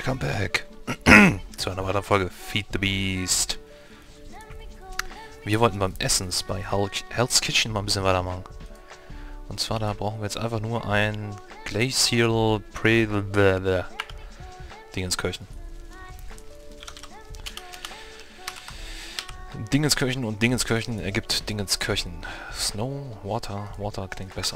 Welcome back zu einer weiteren Folge Feed the Beast. Wir wollten beim Essens bei Hell's Kitchen mal ein bisschen weitermachen. Und zwar da brauchen wir jetzt einfach nur ein Glacial Dingenskirchen. Dingenskirchen und Dingenskirchen ergibt Dingenskirchen. Snow, Water klingt besser.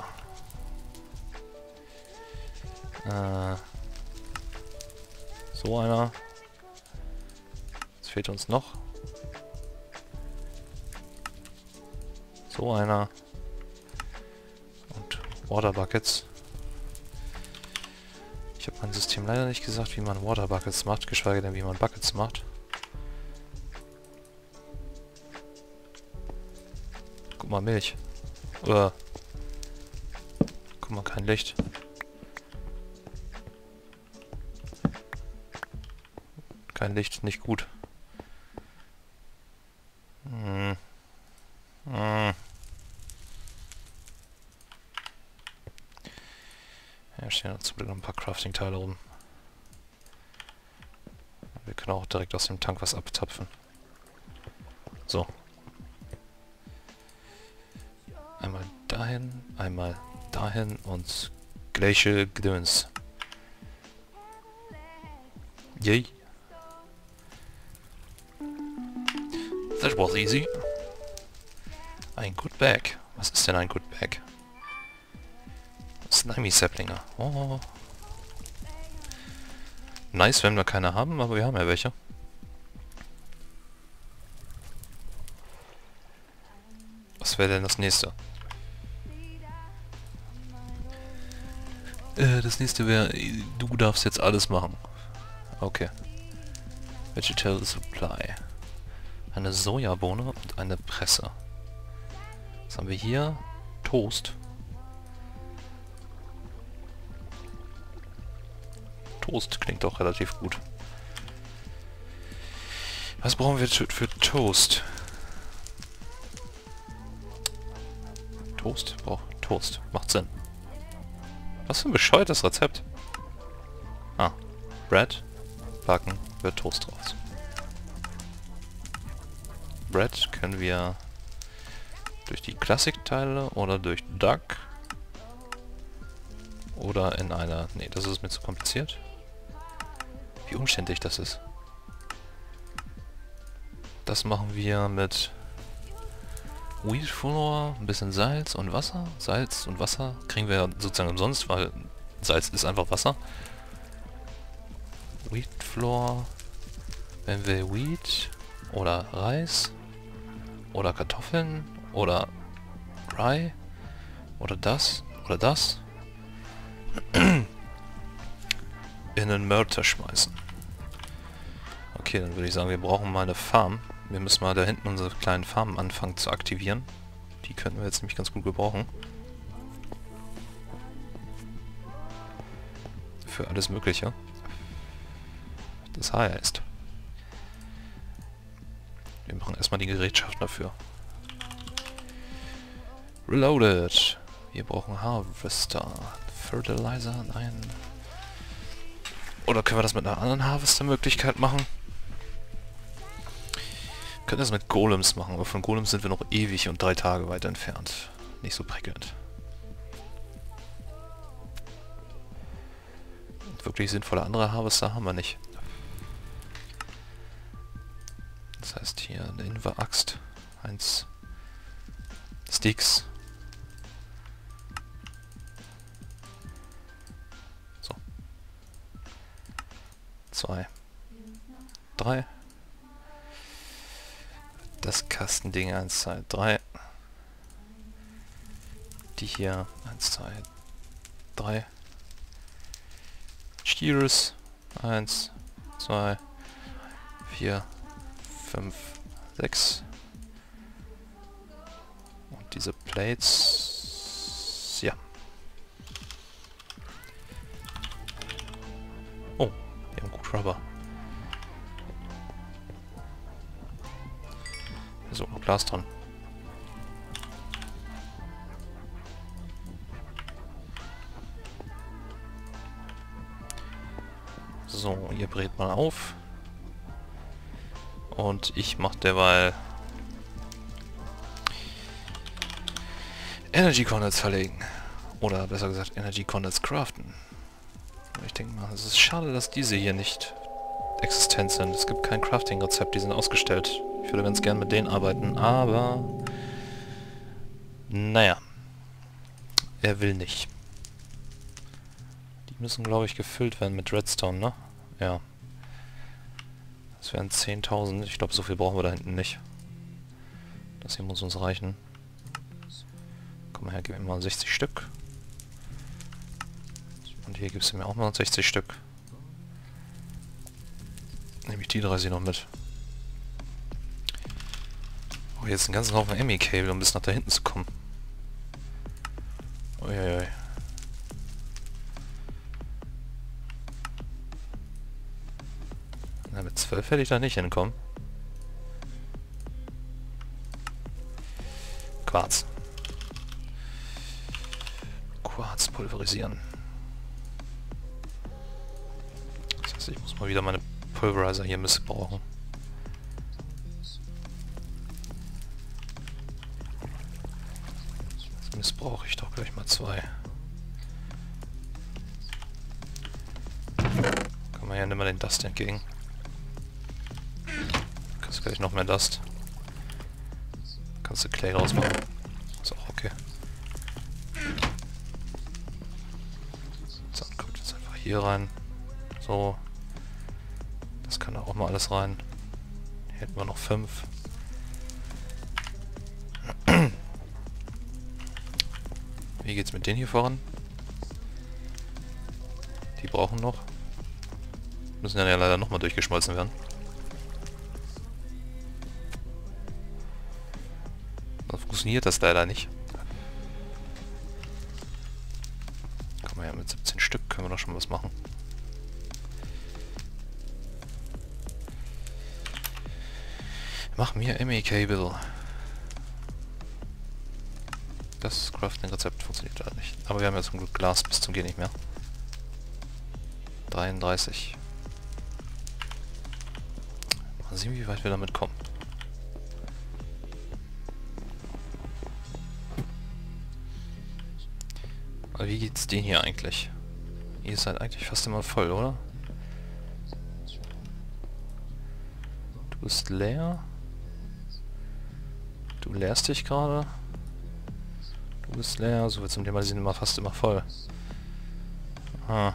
So einer. Jetzt fehlt uns noch. So einer. Und Water Buckets. Ich habe mein System leider nicht gesagt, wie man Water Buckets macht, geschweige denn wie man Buckets macht. Guck mal, Milch. Guck mal, kein Licht. Kein Licht, nicht gut. Ja, stehen da zum Glück noch ein paar Crafting-Teile rum. Wir können auch direkt aus dem Tank was abtapfen. So. Einmal dahin und gleiche Gedöns. Yay. That was easy. Ein Good Bag. Was ist denn ein Good Bag? Slimy Saplinger. Oh. Nice, wenn wir keine haben, aber wir haben ja welche. Was wäre denn das nächste? Das nächste wäre, du darfst jetzt alles machen. Okay. Vegetable Supply. Eine Sojabohne und eine Presse. Was haben wir hier? Toast. Toast klingt doch relativ gut. Was brauchen wir für Toast? Toast? Braucht Toast. Macht Sinn. Was für ein bescheuertes Rezept. Ah. Bread. Backen. Wird Toast draus. Bread können wir durch die Klassikteile oder durch Duck oder in einer... Nee, das ist mir zu kompliziert. Wie umständlich das ist. Das machen wir mit Wheat Flour, ein bisschen Salz und Wasser. Salz und Wasser kriegen wir sozusagen umsonst, weil Salz ist einfach Wasser. Wheat Flour, wenn wir Wheat oder Reis oder Kartoffeln oder Rye oder das in einen Mörter schmeißen. Okay, dann würde ich sagen, wir brauchen mal eine Farm. Wir müssen mal da hinten unsere kleinen Farmen anfangen zu aktivieren. Die könnten wir jetzt nämlich ganz gut gebrauchen. Für alles Mögliche. Das heißt, wir machen erstmal die Gerätschaften dafür. Reloaded. Wir brauchen Harvester. Fertilizer? Nein. Oder können wir das mit einer anderen Harvester-Möglichkeit machen? Wir können das mit Golems machen, aber von Golems sind wir noch ewig und 3 Tage weit entfernt. Nicht so prickelnd. Und wirklich sinnvolle andere Harvester haben wir nicht. Das heißt hier eine Inver-Axt, 1 Sticks. So. 2. 3. Das Kastending 1, 2, 3. Die hier 1, 2, 3. Cheers 1, 2, 4, 5, 6. Und diese Plates. Ja. Oh, wir haben gut Rubber. So, noch Glas dran. So, ihr brät mal auf. Und ich mach derweil Energy Condens verlegen. Oder besser gesagt Energy Condens craften. Ich denke mal, es ist schade, dass diese hier nicht existent sind. Es gibt kein Crafting-Rezept, die sind ausgestellt. Ich würde ganz gern mit denen arbeiten, aber... Naja. Er will nicht. Die müssen, glaube ich, gefüllt werden mit Redstone, ne? Ja. Das wären 10.000. Ich glaube, so viel brauchen wir da hinten nicht. Das hier muss uns reichen. Komm mal her, gib mir mal 60 Stück. Und hier gibst du mir auch mal 60 Stück. Nehme ich die 30 noch mit. Oh, jetzt einen ganzen Haufen ME-Cable, um bis nach da hinten zu kommen. Uiuiui. Na, mit 12 hätte ich da nicht hinkommen. Quarz. Quarz pulverisieren. Das heißt, ich muss mal wieder meine Pulverizer hier missbrauchen. Jetzt missbrauche ich doch gleich mal 2. Komm mal her, nimm mal den Dust entgegen. Kannst gleich noch mehr Dust. Kannst du Clay rausmachen. Ist auch okay. So, kommt jetzt einfach hier rein. So. Das kann da auch mal alles rein. Hier hätten wir noch 5. Wie geht's mit denen hier voran? Die brauchen noch. Müssen ja leider nochmal durchgeschmolzen werden. Dann funktioniert das leider nicht. Komm mal her, mit 17 Stück können wir doch schon was machen. Mach mir ME-Cable. Das Crafting-Rezept funktioniert leider nicht. Aber wir haben ja zum Glück Glas bis zum Gehen nicht mehr. 33. Mal sehen, wie weit wir damit kommen. Aber wie geht's denen hier eigentlich? Ihr seid eigentlich fast immer voll, oder? Du bist leer. Du leerst dich gerade. Du bist leer. So wird zum Thema, die sind immer fast immer voll. Ah.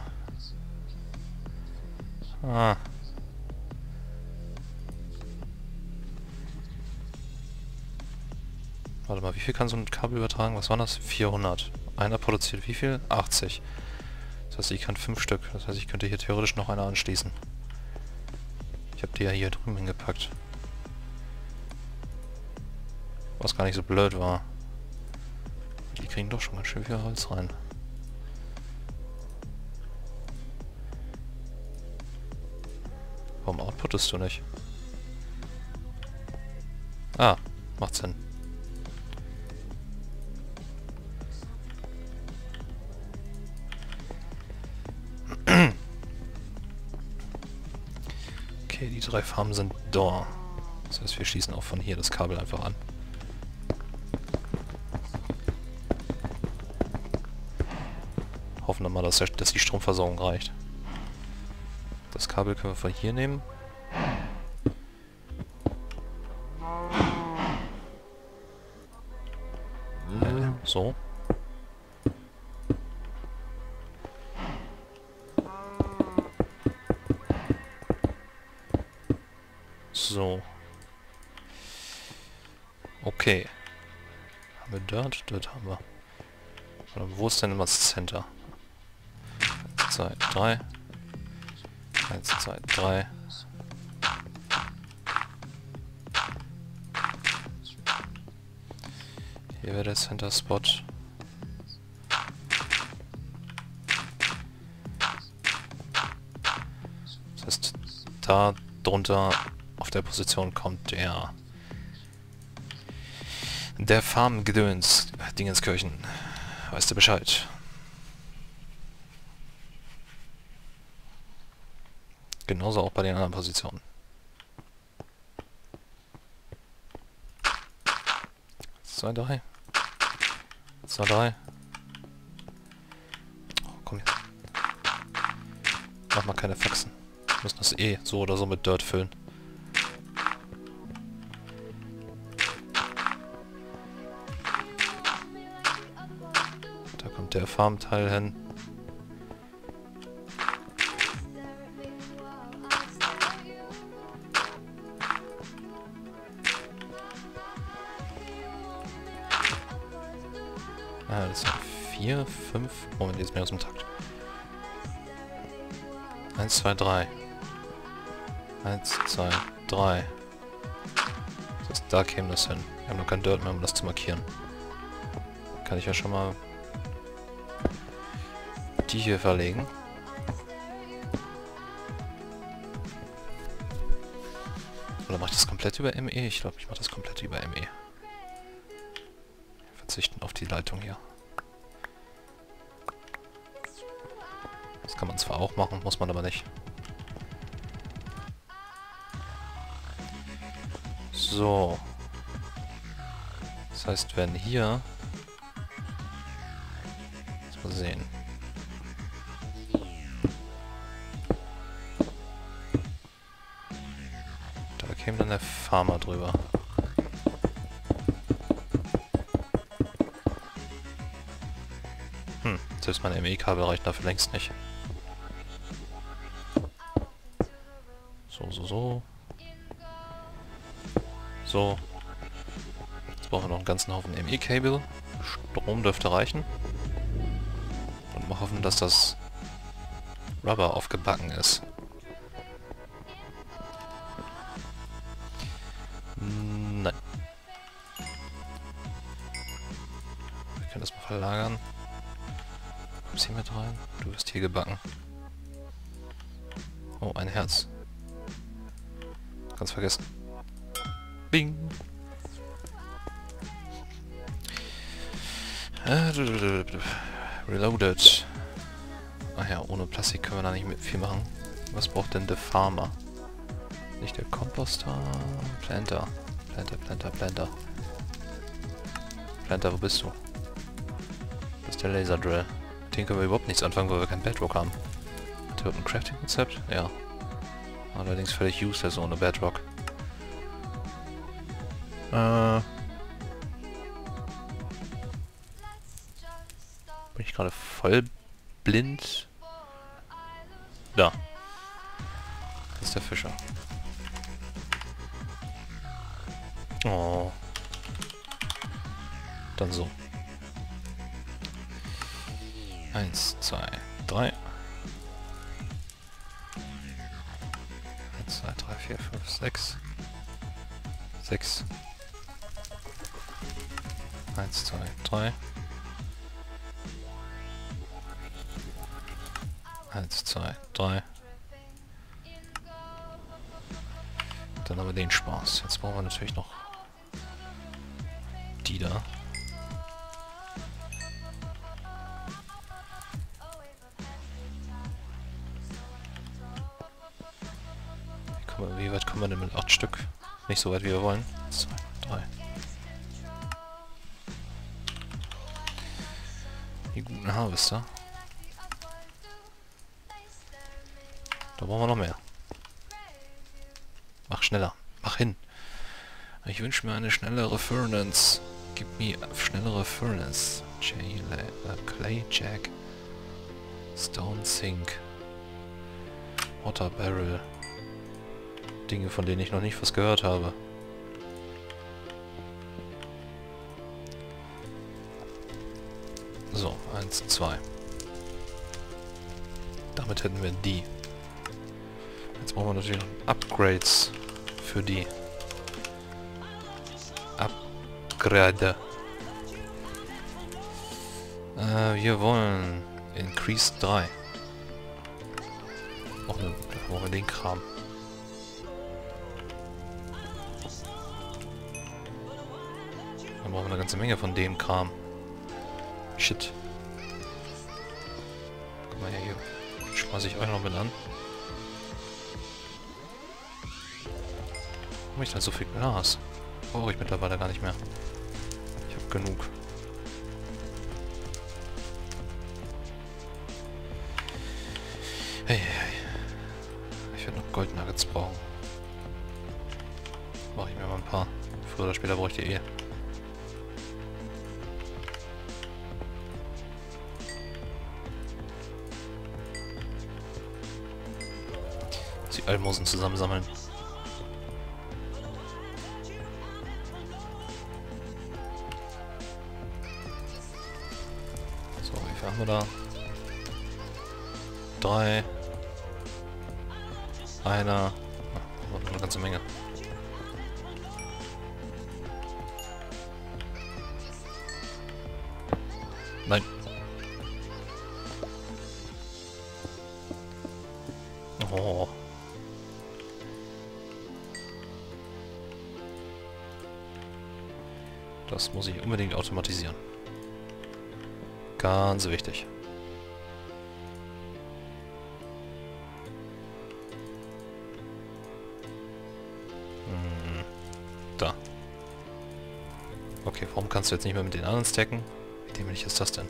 Ah. Warte mal, wie viel kann so ein Kabel übertragen? Was waren das? 400. Einer produziert wie viel? 80. Das heißt, ich kann 5 Stück. Das heißt, ich könnte hier theoretisch noch einer anschließen. Ich habe die ja hier drüben hingepackt. Was gar nicht so blöd war. Die kriegen doch schon ganz schön viel Holz rein. Warum outputtest du nicht? Ah, macht Sinn. Okay, die 3 Farmen sind da. Das heißt, wir schließen auch von hier das Kabel einfach an. Hoffen wir mal, dass die Stromversorgung reicht. Das Kabel können wir von hier nehmen. So. So. Okay. Haben wir dort? Dort haben wir. Oder wo ist denn immer das Center? 1, 2, 3. 1, 2, 3. Hier wäre der Center Spot. Das heißt, da drunter auf der Position kommt der Farmgedöns Dingenskirchen. Weißt du Bescheid? Genauso auch bei den anderen Positionen. 2, 3. 2, 3. Oh, komm jetzt. Mach mal keine Faxen. Wir müssen das eh so oder so mit Dirt füllen. Da kommt der Farmteil hin. Ah, das sind 4, 5... Moment, jetzt bin ich aus dem Takt. 1, 2, 3. 1, 2, 3. Da käme das hin. Wir haben noch kein Dirt mehr, um das zu markieren. Kann ich ja schon mal die hier verlegen. Oder mache ich das komplett über ME? Ich glaube, ich mache das komplett über ME. Wir verzichten auf die Leitung hier. Das kann man zwar auch machen, muss man aber nicht. So. Das heißt, wenn hier... Mal sehen. Da käme dann der Farmer drüber. Selbst mein ME-Kabel reicht dafür längst nicht. So. So. Jetzt brauchen wir noch einen ganzen Haufen ME-Kabel. Strom dürfte reichen. Und mal hoffen, dass das Rubber aufgebacken ist. Nein. Wir können das mal verlagern. Kommst hier mit rein? Du wirst hier gebacken. Oh, ein Herz. Ganz vergessen. Bing! Reloaded. Ach ja, ohne Plastik können wir da nicht viel machen. Was braucht denn der Farmer? Nicht der Komposter. Planter. Planter, wo bist du? Das ist der Laserdrill. Mit dem können wir überhaupt nichts anfangen, weil wir kein Bedrock haben. Hat der ein Crafting-Konzept? Ja. Allerdings völlig useless ohne Bedrock. Bin ich gerade voll blind? Da. Das ist der Fischer. Oh. Dann so. 1, 2, 3. 1, 2, 3, 4, 5, 6. 6. 1, 2, 3. 1, 2, 3. Dann haben wir den Spaß. Jetzt brauchen wir natürlich noch die da. Wie weit kommen wir denn mit 8 Stück? Nicht so weit, wie wir wollen. 2, 3. Die guten Harvester. Da brauchen wir noch mehr. Mach schneller. Mach hin. Ich wünsche mir eine schnellere Furnace. Gib mir schnellere Furnace. Clay Jack. Stone Sink. Water Barrel. Dinge, von denen ich noch nicht was gehört habe. So, 1, 2. Damit hätten wir die. Jetzt brauchen wir natürlich noch Upgrades für die. Upgrade. Wir wollen Increase 3. Auch ne, da brauchen wir den Kram. Dann brauchen wir eine ganze Menge von dem Kram. Shit. Guck mal her, hier schmeiße ich euch noch mit an. Warum ich da so viel Glas? Brauche ich mittlerweile gar nicht mehr. Ich habe genug. Hey, hey. Ich werde noch Goldnuggets brauchen. Mache ich mir mal ein paar. Früher oder später brauche ich die eh. Die Almosen zusammensammeln. So, wie viel haben wir da? 3. Einer. Oh, eine ganze Menge. Nein. Oh. Das muss ich unbedingt automatisieren. Ganz wichtig. Da. Okay, warum kannst du jetzt nicht mehr mit den anderen stacken? Wie dämlich ist das denn?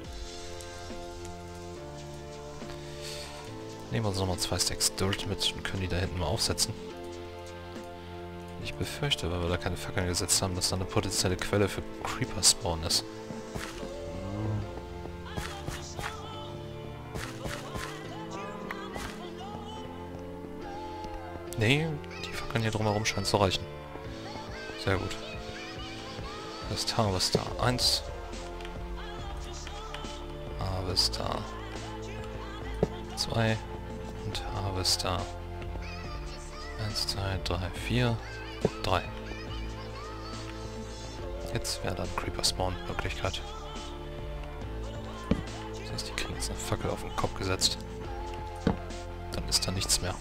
Nehmen wir uns nochmal 2 Stacks Dirt mit und können die da hinten mal aufsetzen. Ich befürchte, weil wir da keine Fackeln gesetzt haben, dass da eine potenzielle Quelle für Creeper-Spawn ist. Nee, die Fackeln hier drumherum scheinen zu reichen. Sehr gut. Das ist Harvester 1. Harvester 2. Und Harvester 1, 2, 3, 4, 3. Jetzt wäre dann Creeper-Spawn-Möglichkeit. Das heißt, die kriegen jetzt eine Fackel auf den Kopf gesetzt. Dann ist da nichts mehr.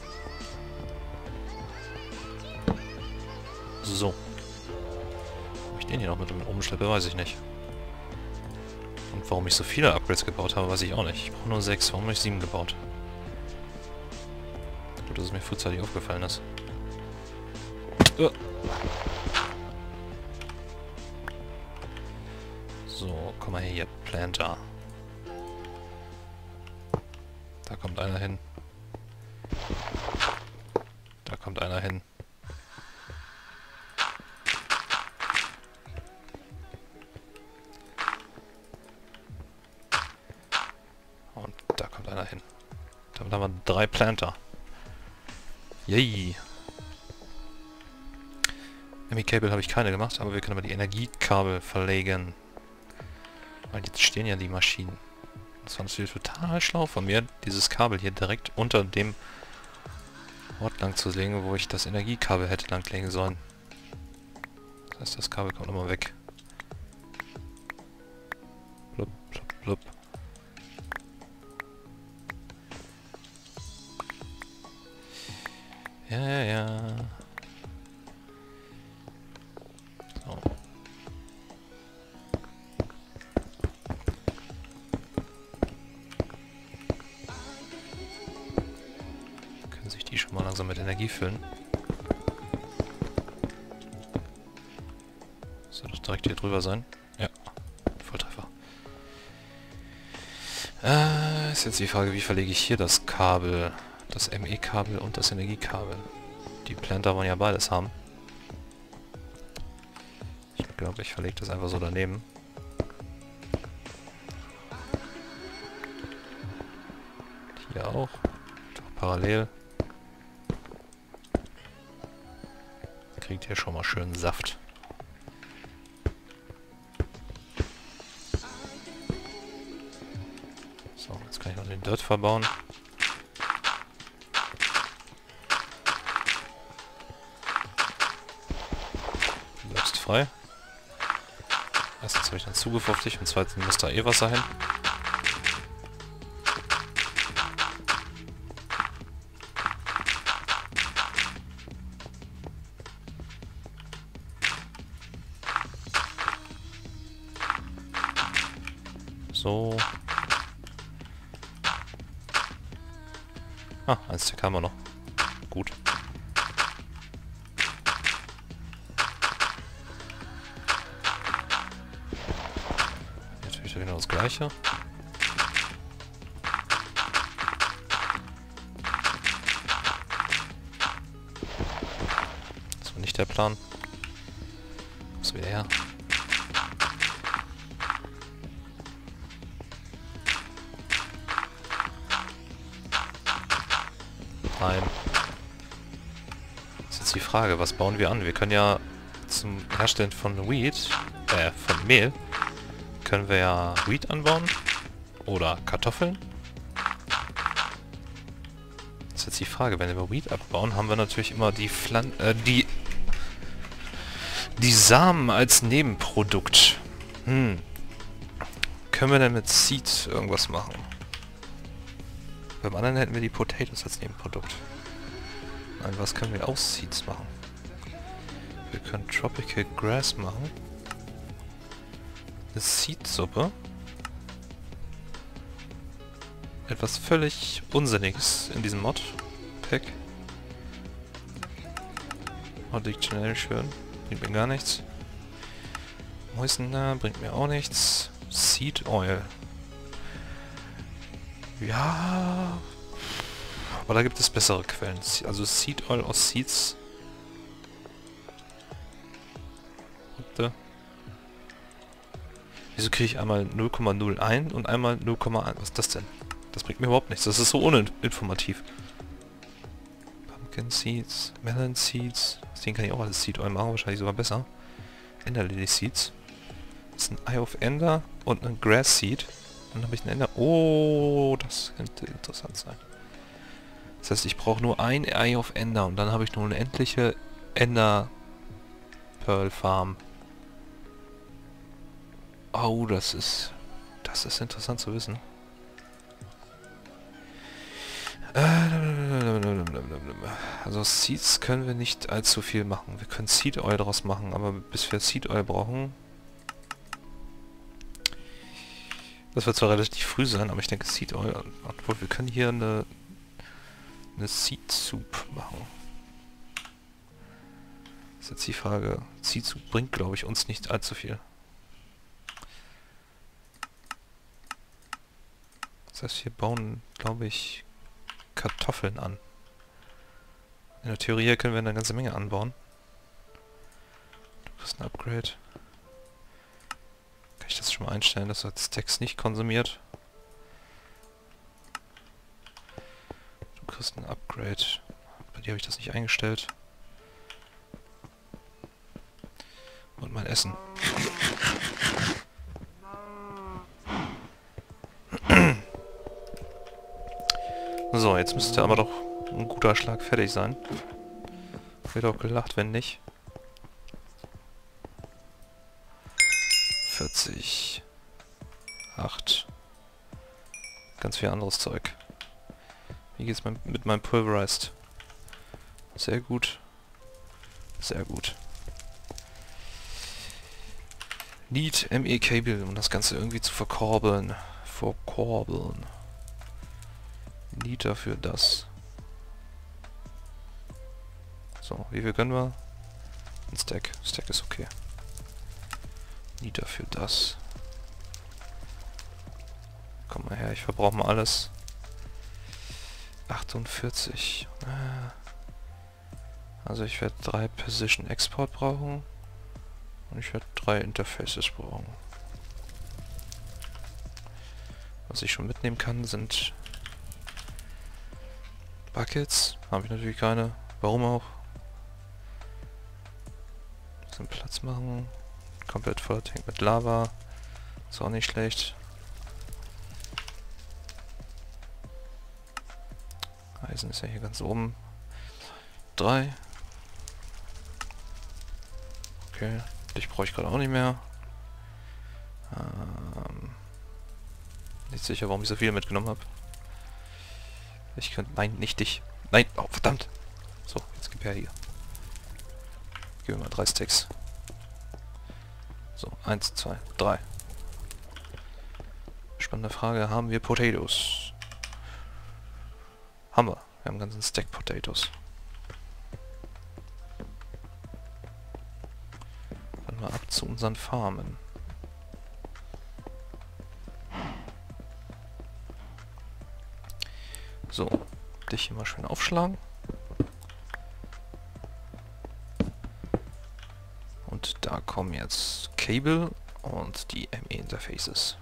So. Warum ich den hier noch mit rumschleppe, weiß ich nicht. Und warum ich so viele Upgrades gebaut habe, weiß ich auch nicht. Ich brauche nur 6. Warum habe ich 7 gebaut? Gut, dass es mir frühzeitig aufgefallen ist. So, komm mal her, Planter. Da kommt einer hin. Da kommt einer hin. Und da kommt einer hin. Damit haben wir 3 Planter. Yay! ME-Cable habe ich keine gemacht, aber wir können aber die Energiekabel verlegen. Weil jetzt stehen ja die Maschinen. Das war natürlich total schlau von mir, dieses Kabel hier direkt unter dem Ort lang zu legen, wo ich das Energiekabel hätte langlegen sollen. Das heißt, das Kabel kommt nochmal weg. Blub, blub, blub. Ja, ja, ja. So. Können sich die schon mal langsam mit Energie füllen. Soll doch direkt hier drüber sein. Ja, Volltreffer. Ist jetzt die Frage, wie verlege ich hier das Kabel? Das ME-Kabel und das Energiekabel. Die Planter wollen ja beides haben. Ich glaube, ich verlege das einfach so daneben. Hier auch. Doch parallel. Kriegt hier schon mal schön Saft. So, jetzt kann ich noch den Dirt verbauen. Frei. Erstens habe ich dann zugefuftigt und zweitens muss da eh Wasser hin. So. Ah, 1 Stack haben wir noch. Gut. ist ja genau das gleiche. Das war nicht der Plan. Was wieder her? Nein. Das ist jetzt die Frage, was bauen wir an? Wir können ja zum Herstellen von Wheat, von Mehl, können wir ja Wheat anbauen oder Kartoffeln. Das ist jetzt die Frage, wenn wir Wheat abbauen, haben wir natürlich immer die Samen als Nebenprodukt. Können wir denn mit Seeds irgendwas machen? Beim anderen hätten wir die Potatoes als Nebenprodukt. Nein, was können wir aus Seeds machen? Wir können Tropical Grass machen. Eine Seed-Suppe. Etwas völlig Unsinniges in diesem Mod-Pack. Oh, Dictionary schön. Bringt mir gar nichts. Moistener bringt mir auch nichts. Seed Oil. Ja... Aber da gibt es bessere Quellen. Also Seed Oil aus Seeds. Wieso kriege ich einmal 0,01 und einmal 0,1? Was ist das denn? Das bringt mir überhaupt nichts. Das ist so uninformativ. Pumpkin Seeds, Melon Seeds. Aus denen kann ich auch alles Seed Oil machen, wahrscheinlich sogar besser. Ender Lily Seeds. Das ist ein Eye of Ender und ein Grass Seed. Dann habe ich einen Ender... Oh, das könnte interessant sein. Das heißt, ich brauche nur ein Eye of Ender und dann habe ich nur eine endliche Ender Pearl Farm. Oh, das ist interessant zu wissen. Also Seeds können wir nicht allzu viel machen. Wir können Seed Oil daraus machen, aber bis wir Seed Oil brauchen... Das wird zwar relativ früh sein, aber ich denke Seed Oil... Obwohl, wir können hier eine Seed Soup machen. Das ist jetzt die Frage. Seed Soup bringt, glaube ich, uns nicht allzu viel. Das heißt, wir bauen, glaube ich, Kartoffeln an. In der Theorie können wir eine ganze Menge anbauen. Du kriegst ein Upgrade. Kann ich das schon mal einstellen, dass er Stacks nicht konsumiert? Du kriegst ein Upgrade. Bei dir habe ich das nicht eingestellt. Und mein Essen. So, jetzt müsste aber doch ein guter Schlag fertig sein. Wird auch gelacht, wenn nicht. 40. 8. Ganz viel anderes Zeug. Wie geht's mit meinem Pulverized? Sehr gut. Sehr gut. Need ME Cable, um das Ganze irgendwie zu verkorbeln. Need dafür das. So, wie viel können wir? Ein Stack. Stack ist okay. Need dafür das. Komm mal her, ich verbrauche mal alles. 48. Also ich werde 3 Position Export brauchen. Und ich werde 3 Interfaces brauchen. Was ich schon mitnehmen kann, sind Buckets. Habe ich natürlich keine. Warum auch? Bisschen Platz machen. Komplett voller Tank mit Lava. Ist auch nicht schlecht. Eisen ist ja hier ganz oben. 3. Okay. Dich brauche ich gerade auch nicht mehr. Nicht sicher, warum ich so viel mitgenommen habe. Ich könnte... Nein, nicht dich. Nein! Oh, verdammt! So, jetzt gib her hier. Gib mir mal 3 Stacks. So, 1, 2, 3. Spannende Frage. Haben wir Potatoes? Haben wir. Wir haben einen ganzen Stack Potatoes. Dann mal ab zu unseren Farmen. So, dich hier mal schön aufschlagen. Und da kommen jetzt Cable und die ME-Interfaces.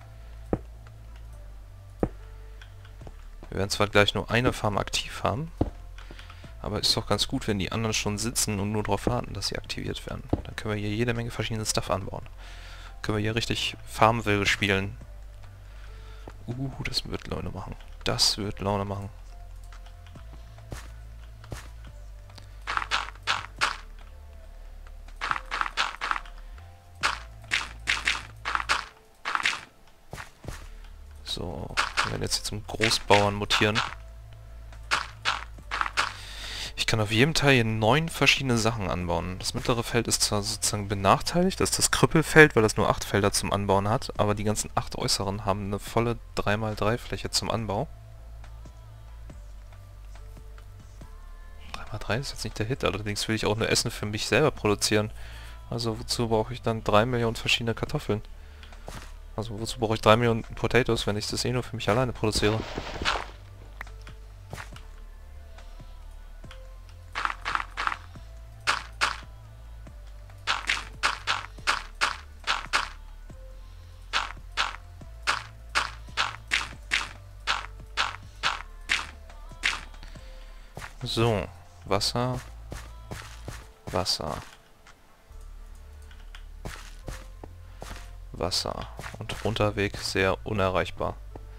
Wir werden zwar gleich nur eine Farm aktiv haben, aber ist doch ganz gut, wenn die anderen schon sitzen und nur darauf warten, dass sie aktiviert werden. Dann können wir hier jede Menge verschiedene Stuff anbauen. Können wir hier richtig Farmville spielen. Das wird Laune machen. Das wird Laune machen. So, wir werden jetzt hier zum Großbauern mutieren. Ich kann auf jedem Teil hier 9 verschiedene Sachen anbauen. Das mittlere Feld ist zwar sozusagen benachteiligt, das ist das Krüppelfeld, weil das nur 8 Felder zum Anbauen hat, aber die ganzen 8 äußeren haben eine volle 3×3 Fläche zum Anbau. 3×3 ist jetzt nicht der Hit, allerdings will ich auch nur Essen für mich selber produzieren. Also wozu brauche ich dann 3 Millionen verschiedene Kartoffeln? Also wozu brauche ich 3 Millionen Potatoes, wenn ich das eh nur für mich alleine produziere? So, Wasser, Wasser, Wasser und Runterweg sehr unerreichbar.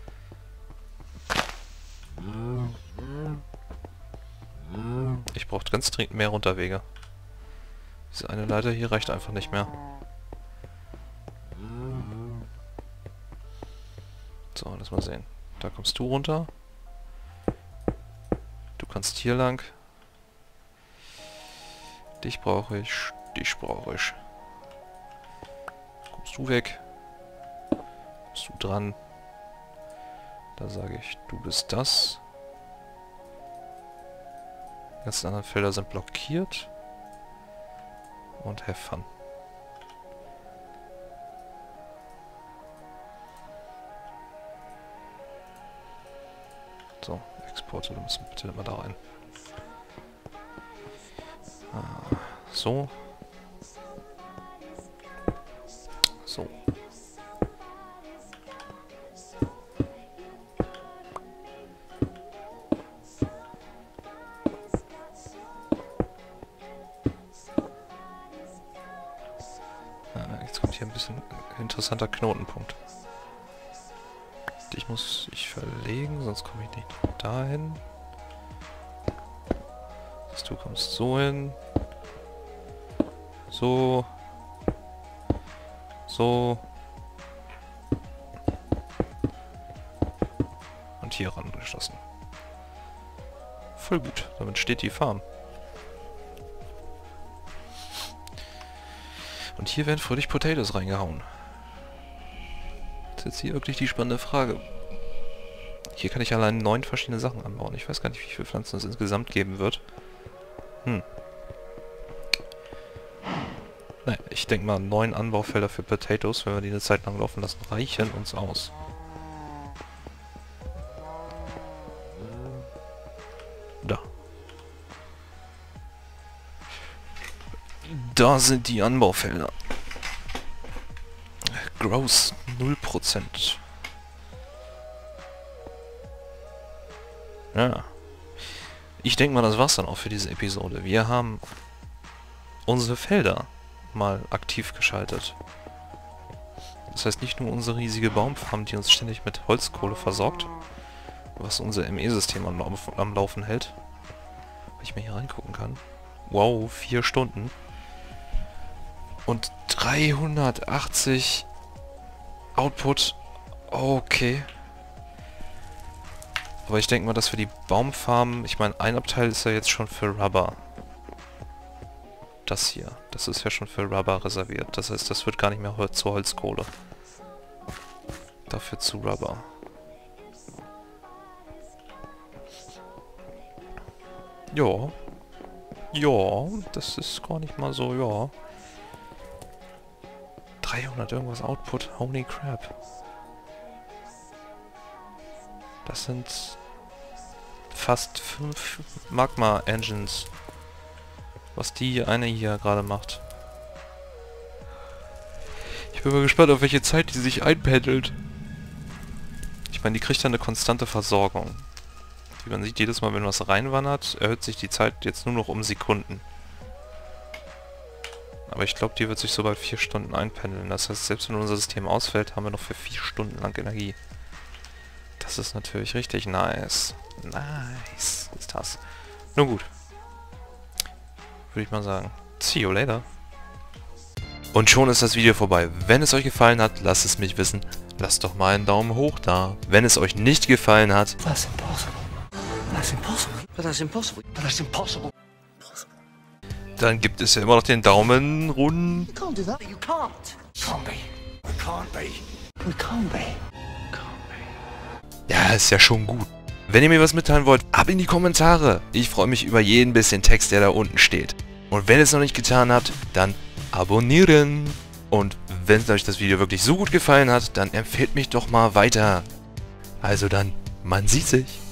Ich brauche ganz dringend mehr Runterwege. Diese eine Leiter hier reicht einfach nicht mehr. So, lass mal sehen. Da kommst du runter. Du kannst hier lang. Dich brauche ich. Dich brauche ich. Kommst du weg. Kommst du dran. Da sage ich, du bist das. Die ganzen anderen Felder sind blockiert. Und have fun. So, Exporte, da müssen bitte immer da rein. So. So. Jetzt kommt hier ein bisschen interessanter Knotenpunkt. Ich muss ich verlegen, sonst komme ich nicht dahin. Du kommst so hin. So. So. Und hier rangeschlossen. Voll gut. Damit steht die Farm. Und hier werden fröhlich Potatoes reingehauen. Das ist jetzt hier wirklich die spannende Frage. Hier kann ich allein 9 verschiedene Sachen anbauen. Ich weiß gar nicht, wie viele Pflanzen es insgesamt geben wird. Nein, ich denke mal 9 Anbaufelder für Potatoes, wenn wir die eine Zeit lang laufen lassen, reichen uns aus. Da. Da sind die Anbaufelder. Gross 0%. Ja. Ich denke mal, das war's dann auch für diese Episode. Wir haben unsere Felder mal aktiv geschaltet. Das heißt nicht nur unsere riesige Baumfarm, die uns ständig mit Holzkohle versorgt, was unser ME-System am Laufen hält. Wenn ich mal hier reingucken kann. Wow, 4 Stunden. Und 380 Output. Okay. Aber ich denke mal, dass wir die Baumfarmen... Ich meine, ein Abteil ist ja jetzt schon für Rubber. Das hier. Das ist ja schon für Rubber reserviert. Das heißt, das wird gar nicht mehr zur Holzkohle. Dafür zu Rubber. Ja. Ja, das ist gar nicht mal so, ja. 300 irgendwas Output. Holy crap. Das sind fast 5 Magma-Engines. Was die eine hier gerade macht. Ich bin mal gespannt, auf welche Zeit die sich einpendelt. Ich meine, die kriegt dann eine konstante Versorgung. Wie man sieht, jedes Mal, wenn was reinwandert, erhöht sich die Zeit jetzt nur noch um Sekunden. Aber ich glaube, die wird sich so bald 4 Stunden einpendeln. Das heißt, selbst wenn unser System ausfällt, haben wir noch für 4 Stunden lang Energie. Das ist natürlich richtig nice. Nice ist das. Nun gut. Würde ich mal sagen. See you later. Und schon ist das Video vorbei. Wenn es euch gefallen hat, lasst es mich wissen. Lasst doch mal einen Daumen hoch da. Wenn es euch nicht gefallen hat, That's impossible. That's impossible. But that's impossible. But that's impossible. dann gibt es ja immer noch den Daumen runter. You can't do that. You can't. Can't be. We can't be. We can't be. Can't be. Ja, ist ja schon gut. Wenn ihr mir was mitteilen wollt, ab in die Kommentare. Ich freue mich über jeden bisschen Text, der da unten steht. Und wenn ihr es noch nicht getan habt, dann abonnieren. Und wenn euch das Video wirklich so gut gefallen hat, dann empfehlt mich doch mal weiter. Also dann, man sieht sich.